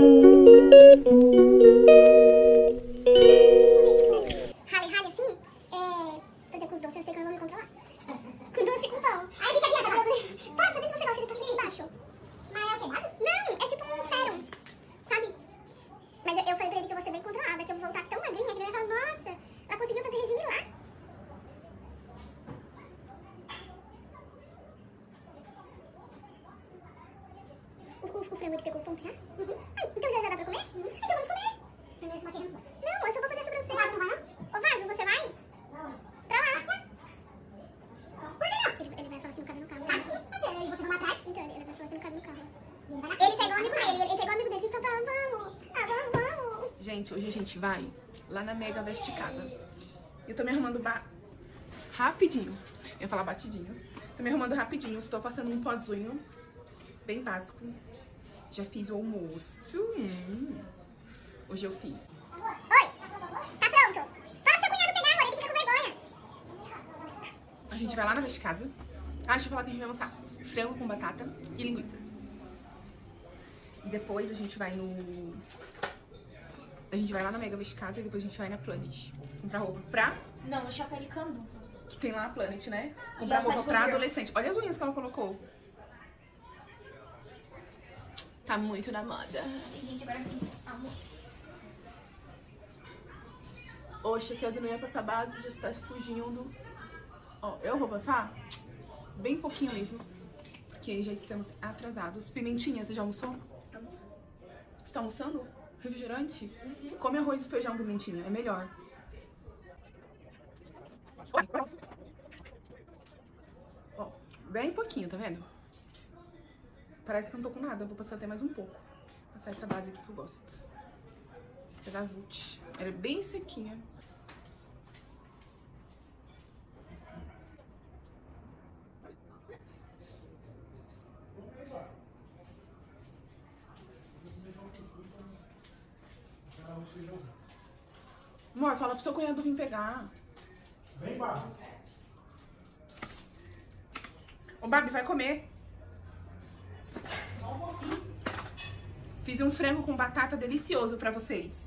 O frango ele pegou o ponto já? Ai, então já dá pra comer? Então vamos comer. Não, eu só vou fazer a sobrancelha. O Vaso não vai não? Ô Vaso, você vai? Pra lá. Por que não? Ele vai falar que não cabe no carro. Tá sim. Imagina, você vai atrás? Então, ele vai falar que não cabe no carro. Ele pegou o amigo dele, ele pegou o amigo dele, então falando, vamos. Vamos. Gente, hoje a gente vai lá na Mega Veste Casa. Eu tô me arrumando rapidinho. Eu ia falar batidinho. Tô me arrumando rapidinho, estou passando um pozinho bem básico. Já fiz o almoço. Hoje eu fiz. Oi, tá pronto. Fala pro seu cunhado pegar, amor, ele fica com vergonha. A gente vai lá na Veste Casa. Ah, deixa eu falar que a gente vai almoçar frango com batata e linguiça. E depois a gente vai no... A gente vai lá na Mega Veste Casa e depois a gente vai na Planet. Comprar roupa pra... Não, no Shopping Aricanduva. Que tem lá a Planet, né? Comprar roupa pra adolescente. Olha as unhas que ela colocou. Tá muito na moda. Gente, agora tem amor. Oxe, que as não ia passar base, já está fugindo. Ó, eu vou passar bem pouquinho mesmo, porque já estamos atrasados. Pimentinha, você já almoçou? Você tá almoçando? Refrigerante? Come arroz e feijão, pimentinha, é melhor. Ó, bem pouquinho, tá vendo? Parece que eu não tô com nada, eu vou passar até mais um pouco. Vou passar essa base aqui que eu gosto. Essa é da Vult. Ela é bem sequinha. Amor, fala pro seu cunhado vir pegar. Vem, Babi. Ô, Babi, vai comer. Fiz um frango com batata delicioso pra vocês.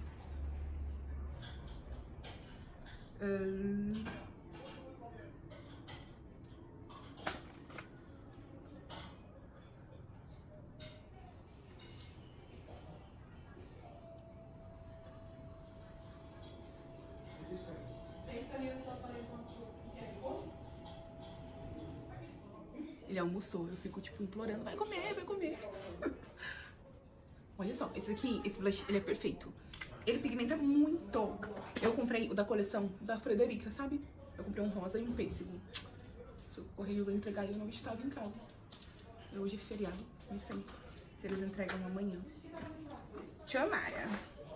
Ele almoçou, eu fico tipo implorando, vai comer, vai comer. Olha só, esse blush, ele é perfeito. Ele pigmenta muito. Eu comprei o da coleção da Frederica, sabe? Eu comprei um rosa e um pêssego. Se o correio vai entregar, eu não estava em casa. Hoje é feriado, não sei se eles entregam amanhã. Tchau, Mara.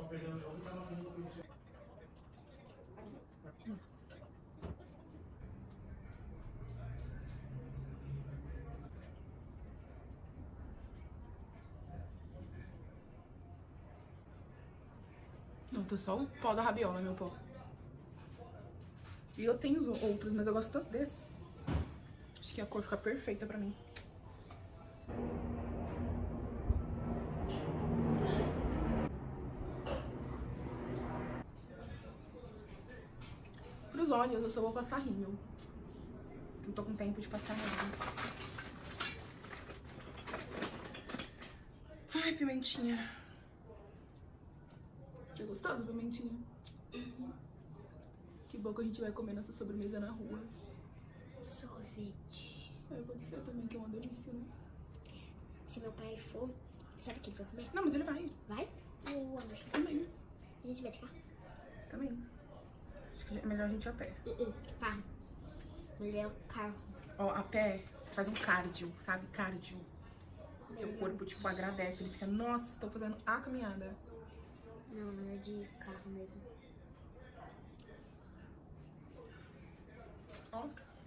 Não, tô só o pó da rabiola, meu pó. E eu tenho os outros, mas eu gosto tanto desses. Acho que a cor fica perfeita pra mim. Pros olhos, eu só vou passar rímel. Não tô com tempo de passar nada. Ai, pimentinha. É gostoso, pimentinha? Que bom que a gente vai comer nossa sobremesa na rua. Sorvete. Pode ser também, que é uma delícia, né? Se meu pai for, sabe o que ele vai comer? Não, mas ele vai. Vai? O amor. Também. A gente vai de carro? Também. Acho que é melhor a gente ir a pé. Carro. Melhor carro. Ó, a pé, você faz um cardio, sabe? Cardio. Seu corpo, tipo, agradece. Ele fica, nossa, estou fazendo a caminhada. Não, não é de carro mesmo. Ó.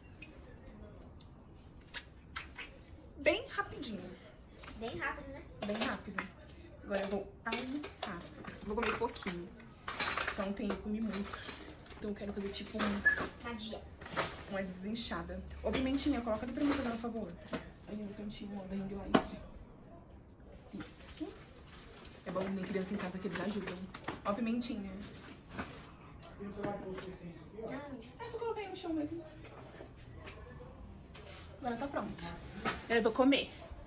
Bem rapidinho. Bem rápido, né? Bem rápido. Agora eu vou almoçar. Vou comer pouquinho. Então ontem eu comi muito. Então eu quero fazer tipo uma desinchada. Ô, pimentinha, coloca ali pra mim, por favor. Aí no cantinho, ó, da ring light. Isso. É bom ter criança em casa que eles ajudam. Ó a pimentinha. É só colocar aí no chão mesmo. Agora tá pronto. Eu vou comer.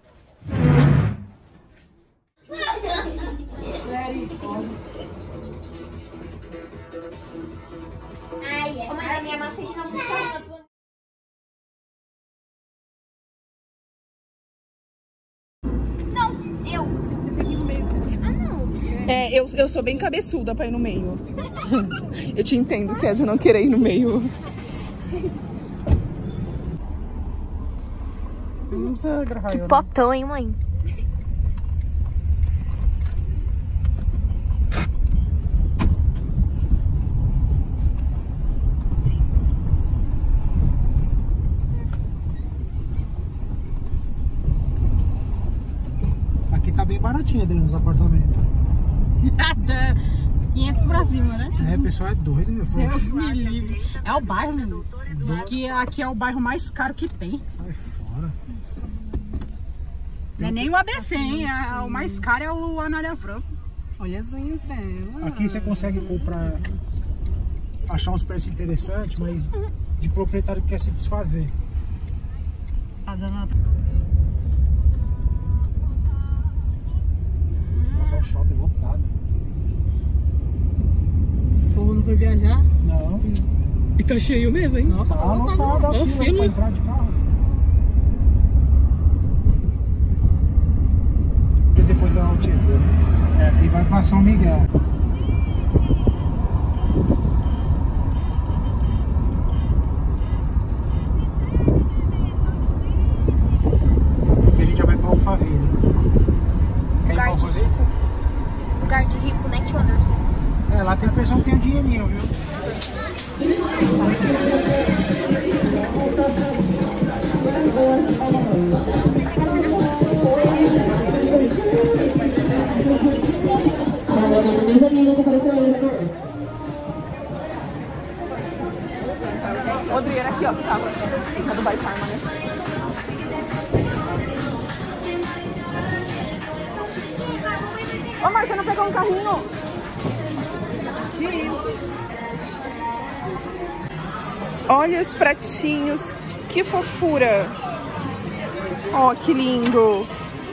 Ai, é. Mãe, a minha massa de novo. É, eu sou bem cabeçuda pra ir no meio. Eu te entendo, Kézia, não querer ir no meio. Não precisa gravar Que eu, potão, hein, mãe? Aqui tá bem baratinho dentro dos apartamentos. 500 pra cima, né? É, o pessoal é doido, meu filho. Deus me livre. É o bairro, menino. Diz que aqui é o bairro mais caro que tem. Sai fora. Não é nem o ABC, hein? O mais caro é o Anália Franco. Olha as unhas dela. Aqui você consegue comprar, achar uns preços interessantes, mas de proprietário que quer se desfazer. Tá dando uma... Nossa, é o shopping lotado. O povo não foi viajar? Não. E tá cheio mesmo, hein? Nossa, Tá lotado a Ó, fila fila. pra entrar de carro. Depois é o Tietê. É, e vai pra São Miguel. Aqui a gente já vai pra Alphaville. Quer ir pra Lugar de Alphaville? rico. Lugar de rico, né, tio Anderson? É, lá tem pessoa que tem um dinheirinho, viu? Rodrigo era aqui, ó, que tava. A do Baitarma, né? Ô, Mar, você não pegou um carrinho? Olha os pratinhos, que fofura. Ó, que lindo.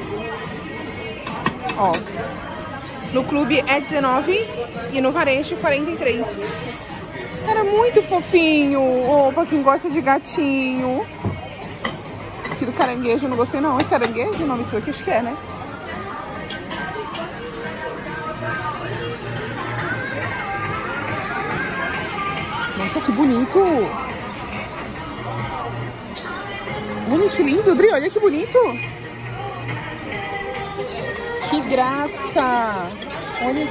Ó, no clube é 19 e no varejo 43. Era muito fofinho. Ó, pra quem gosta de gatinho. Aqui do caranguejo eu não gostei não. É caranguejo o nome disso aqui? Acho que é, né? Nossa, que bonito! Olha que lindo, Dri, olha que bonito! Que graça! Olha!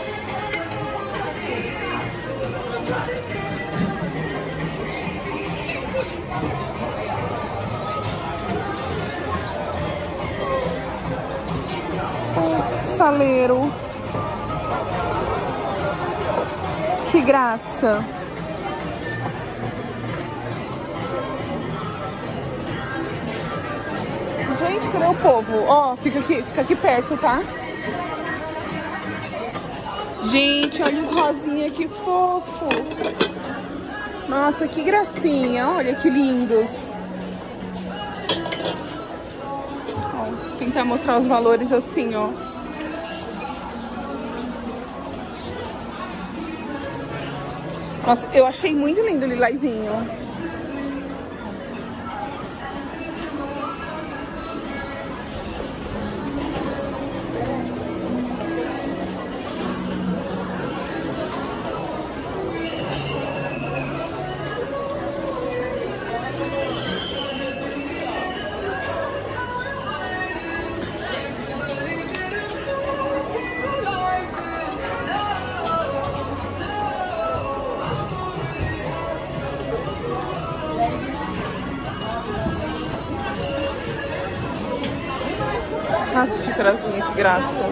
Saleiro! Que graça! Gente, cadê o povo? Ó, fica aqui perto, tá? Gente, olha os rosinhas, que fofo. Nossa, que gracinha. Olha que lindos. Ó, tentar mostrar os valores assim, ó. Nossa, eu achei muito lindo o lilazinho. Nossa, xícarazinha, que graça.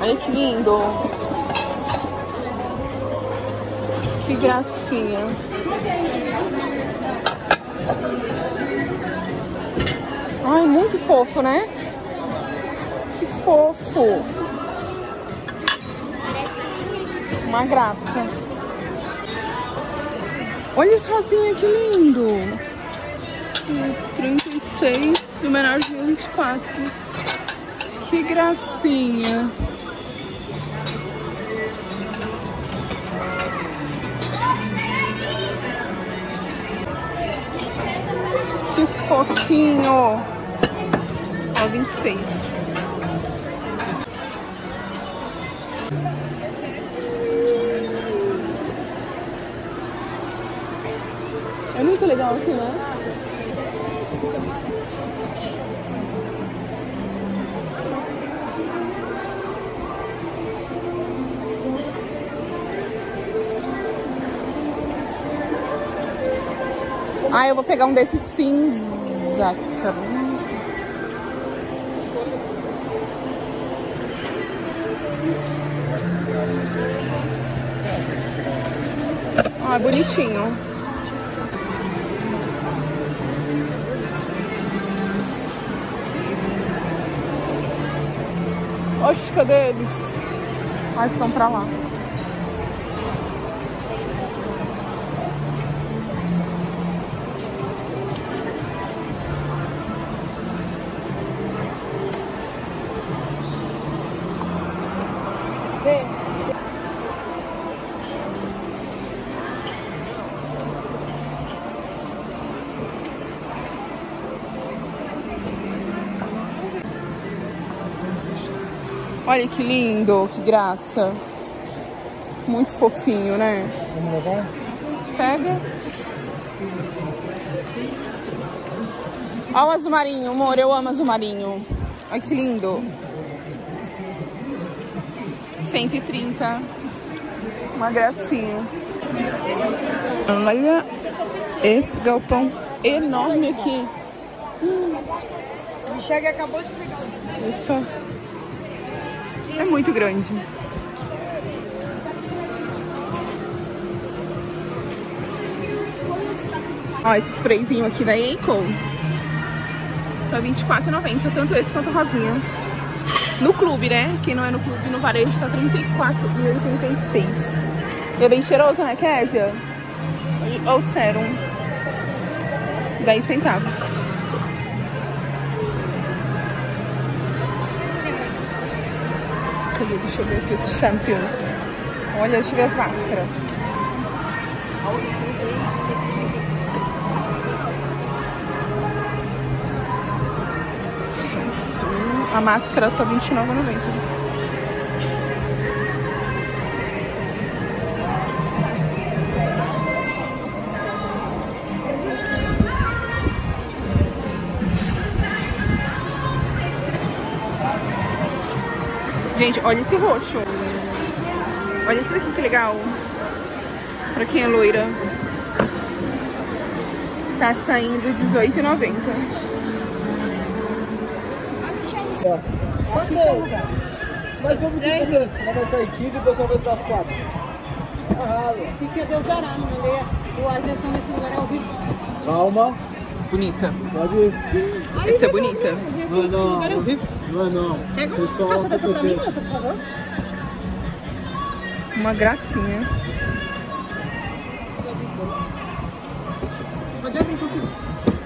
Olha que lindo. Que gracinha. Ai, muito fofo, né? Que fofo. Uma graça. Olha esse rosinha, que lindo. 36 e o menor de 24. Que gracinha. Que fofinho. Ó, 26. É muito legal aqui, né? Ah, eu vou pegar um desses cinza. Ah, bonitinho. Oxe, cadê eles? Ah, estão pra lá. Olha que lindo, que graça. Muito fofinho, né? Vamos levar? Pega. Olha o azul marinho, amor. Eu amo azul marinho. Olha que lindo. 130. Uma gracinha. Olha esse galpão enorme aqui. O Michele acabou de pegar. Isso. É muito grande. Ó, esse sprayzinho aqui da Eiko tá R$24,90, tanto esse quanto a rosinha. No clube, né? Quem não é no clube, no varejo, tá R$34,86. E é bem cheiroso, né, Késia? Ou sérum. 10 centavos. Cadê? Deixa eu ver aqui os Champions. Olha, deixa eu ver as máscaras. A máscara tá R$29,90. Gente, olha esse roxo. Olha esse daqui, que legal. Pra quem é loira. Tá saindo R$18,90. Ok. Mas como que você vai sair 15 e o pessoal vai entrar às 4? Fica deuterano, mulher. O azeitão nesse lugar é horrível. Calma. Bonita. Pode ir. Essa é bonita. Não é não. Não é não. Pega Foi só uma caixa dessa pra mim, competente. moça, por favor. Uma gracinha. Pode abrir, por favor.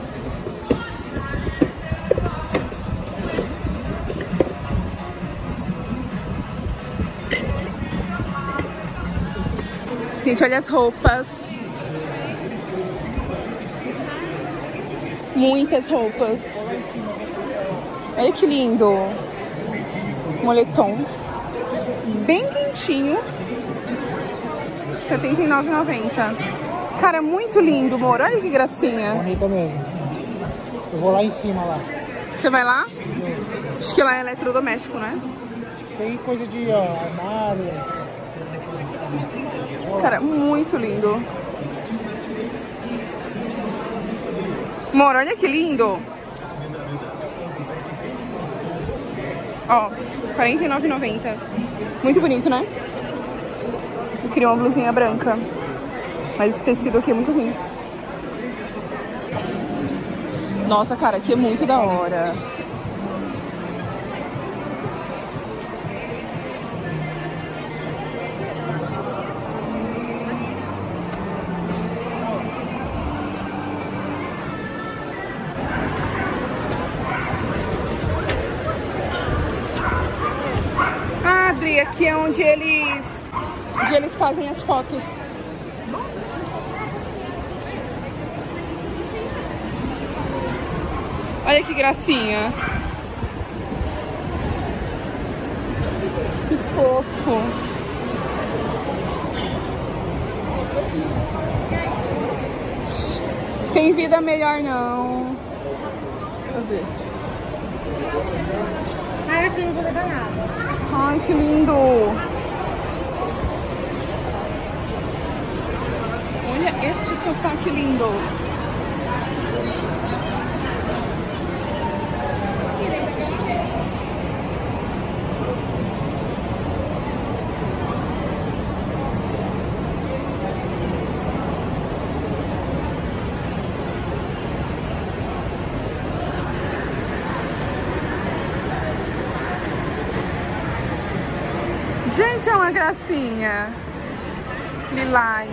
Gente, olha as roupas. Muitas roupas. Olha que lindo. Moletom. Bem quentinho. R$79,90. Cara, muito lindo, amor. Olha que gracinha. Bonita mesmo. Eu vou lá em cima lá. Você vai lá? Acho que lá é eletrodoméstico, né? Tem coisa de armário. Cara, muito lindo. Amor, olha que lindo. Ó, R$49,90. Muito bonito, né? Eu queria uma blusinha branca. Mas esse tecido aqui é muito ruim. Nossa, cara, aqui é muito da hora. Ah, Adri, aqui é onde eles fazem as fotos. Olha que gracinha. Que fofo. Tem vida melhor não. Deixa eu ver. Ah, acho que eu não vou levar nada. Ai, que lindo. Olha este sofá, que lindo. Gente, é uma gracinha. Lilás.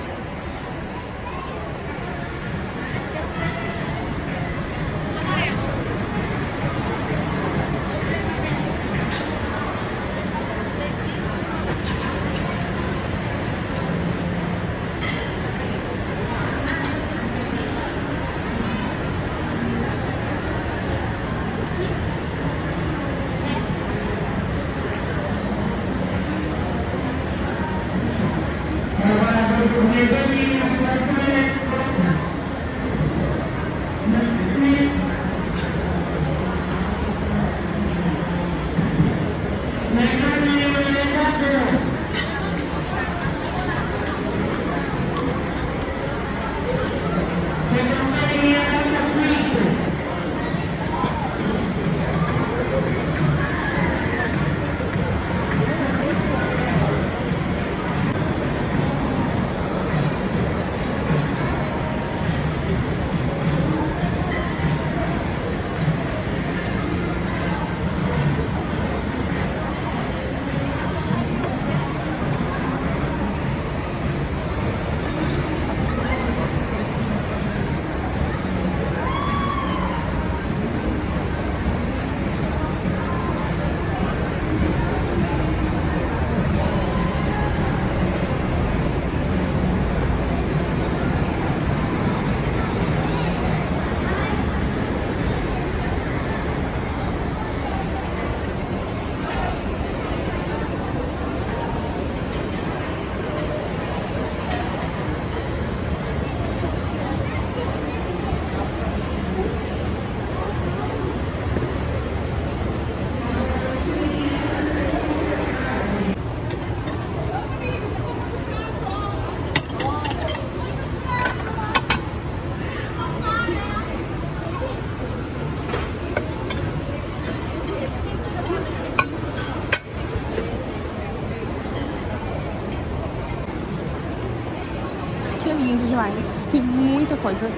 Aqui é lindo demais. Tem muita coisa.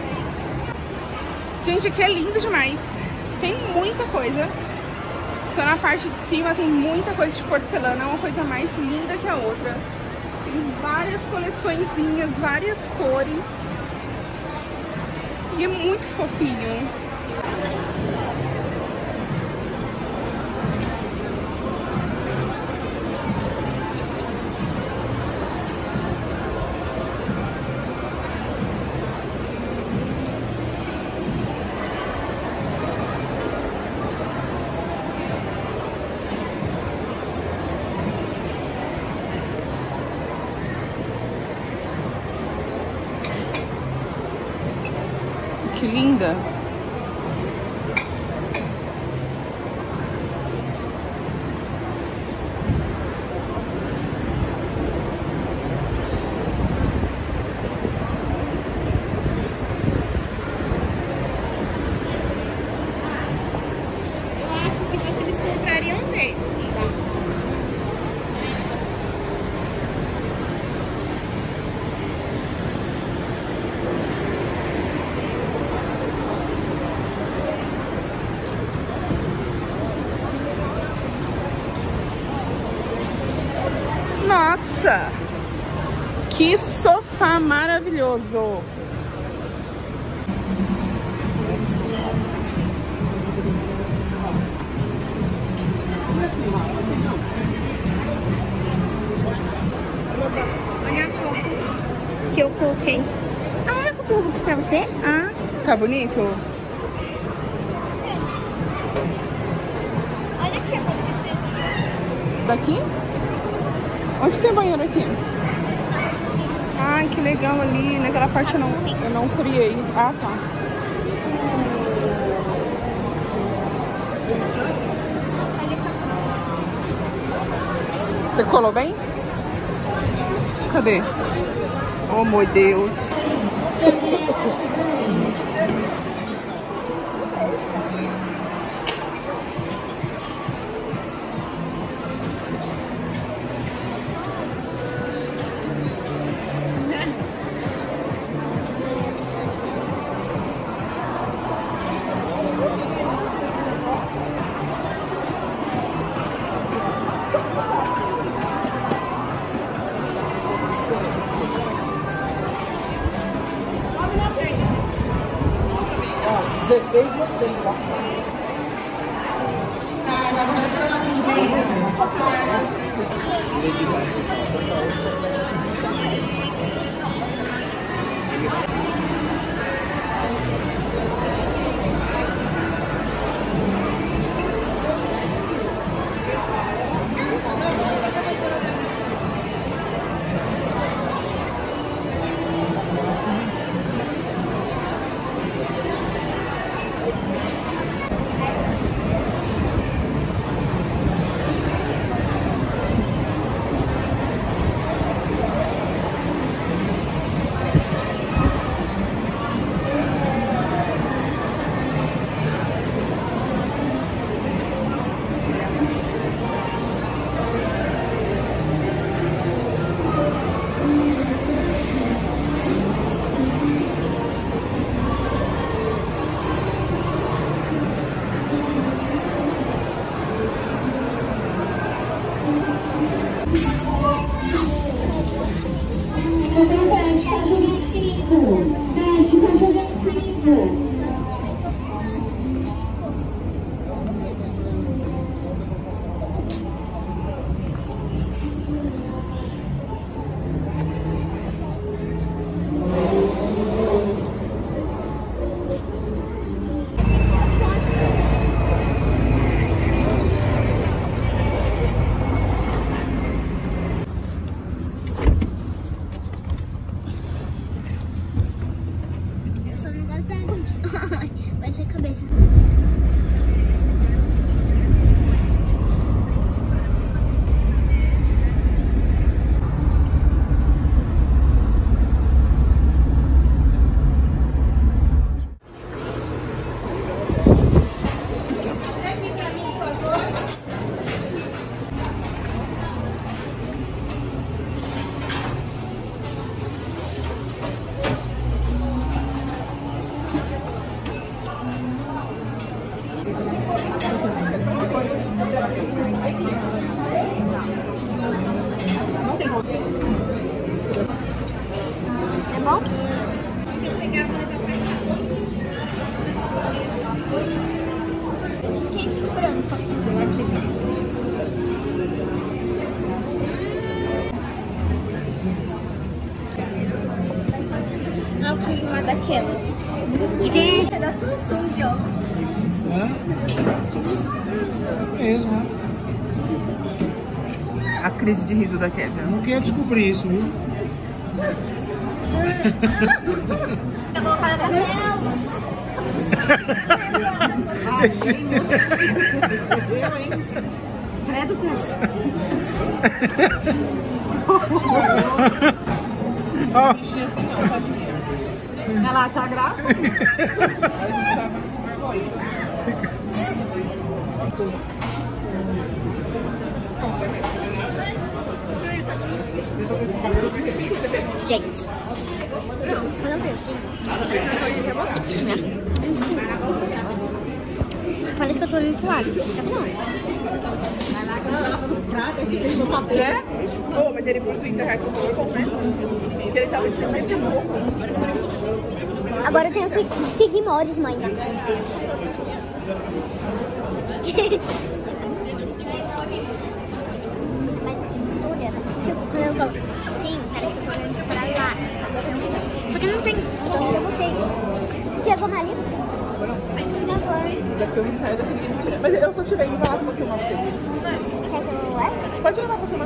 Gente, aqui é lindo demais. Tem muita coisa. Só na parte de cima tem muita coisa de porcelana. É uma coisa mais linda que a outra. Tem várias coleçõezinhas, várias cores. E é muito fofinho. Que linda! Eu acho que vocês comprariam desse. Nossa! Que sofá maravilhoso! Olha a foto que eu coloquei. Ah, eu coloquei isso pra você? Ah. Tá bonito? Olha aqui a foto que eu Daqui? Onde tem banheiro aqui? Ai, que legal ali. Naquela parte eu não criei. Ah, tá. Você colou bem? Cadê? Oh, meu Deus. só não gosto da água. Bate a cabeça. É bom? Se eu pegar, eu vou levar pra cá. Que branco. Não, eu quis uma daquela. De quem é esse? É da Samsung, ó. É mesmo, né? A crise de riso da Kézia. Eu não queria descobrir isso, viu? Eu vou colocar da Selva. Credo, Kézia. Não mexia assim não, tadinha. Ela acha graça? Gente, quando eu fui assim, eu vou pra você. Parece que eu tô olhando pro lado. Vai lá que ela lava nos pratos, aí tem no papel. É? Oh, mas ele por 30 reais por favor, bom, né? Porque ele tava de 60 e pouco. Agora eu tenho seguidores, mãe. Tipo, quando eu falo assim, parece que eu tô olhando pra lá. Só que não tem. Eu tô olhando pra vocês. Quer comer ali? Daqui eu ensaio daqui ninguém me tira. Mas eu tô te vendo, vai lá que eu vou filmar você. Quer que eu leve? Pode levar pra filmar.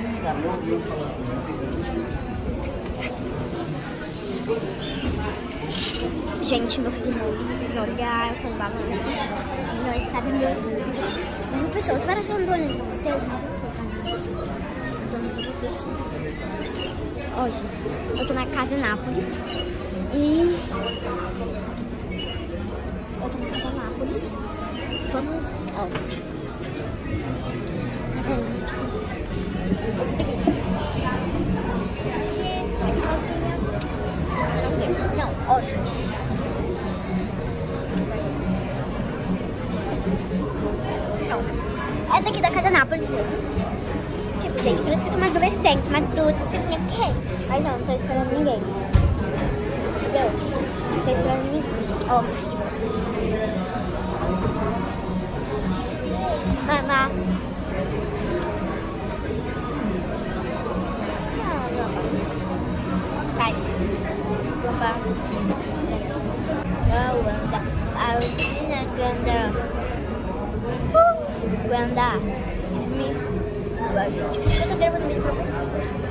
Gente, meus primos jogar com balanço. Nós cabem mil pessoas. Parece que eu não tô olhando pra vocês, mas eu tô, tá? Eu tô olhando pra vocês. Ó, gente, eu tô na Casa Nápoles. E... eu tô na Casa Nápoles. Vamos... ó. Tá vendo? Eu só peguei. Aqui, sozinha. Não, ó, gente. Essa aqui da Casa Nápoles mesmo. Tipo, gente, parece que eu sou uma adolescente, uma adulta, esperando quem? Mas não tô esperando ninguém. Entendeu? Não tô esperando ninguém. Ó, meus seguidores. Mamá. Sai. Opa. Wanda. A Lucina Ganda. Wanda. Me. Eu tô gravando vídeo pra vocês.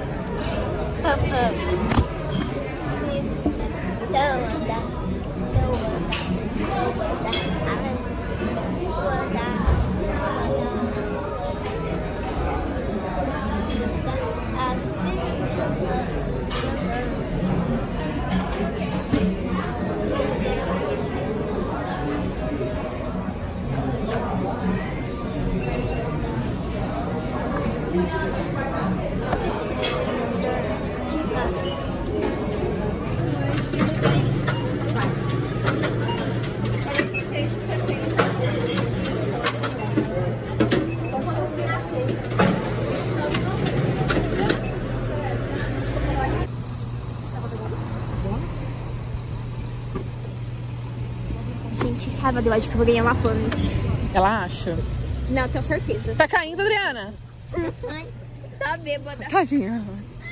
Gente, sábado eu acho que eu vou ganhar uma Planet. Ela acha. Não, tenho certeza. Tá caindo, Adriana? Ai, tá bêbada. Tadinha.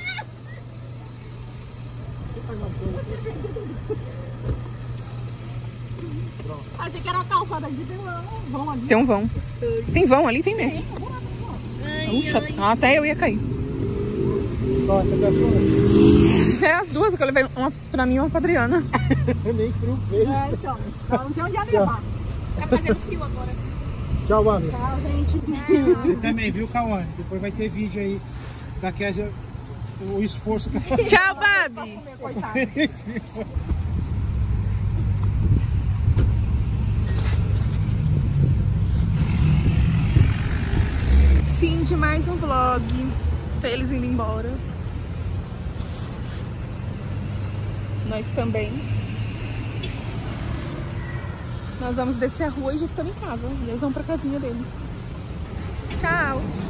Achei que era a calçada aqui, tem um vão ali. Tem um vão. Tem vão ali? Tem mesmo. Nossa, até eu ia cair. Ó, essa pessoa. É as duas que eu levei, uma pra mim e uma pra Adriana. Nem frio fez. É, então. Não sei onde ia levar. Tá fazendo frio agora. Tchau, Babi. Tchau, gente. Você também, viu, Cauã? Depois vai ter vídeo aí da Kézia, o esforço que ela Tchau, Babi. Coitada. fez. Fim de mais um vlog. Eles indo embora. Nós também. Nós vamos descer a rua e já estamos em casa. Eles vão pra casinha deles. Tchau!